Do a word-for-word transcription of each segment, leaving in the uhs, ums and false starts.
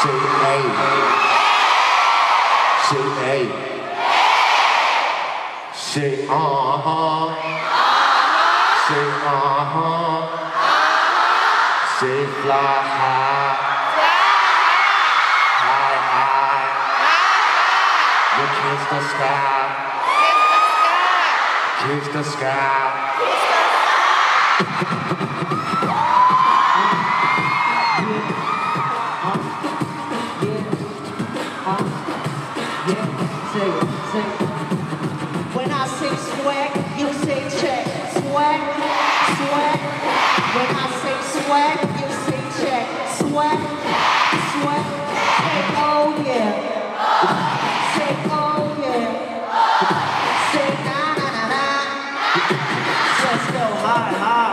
Say A. Say A. Say uh-huh. Say uh-huh. Say fly high. High, high. You kiss the sky. Kiss the sky. When I say swag, you say check. Swag, swag. When I say swag, you say check. Swag, swag. Say oh yeah. Say oh yeah. Say na na na na. Let's go high, high.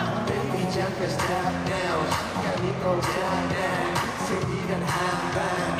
Stop now, got me gon' stop now. Say you done high five.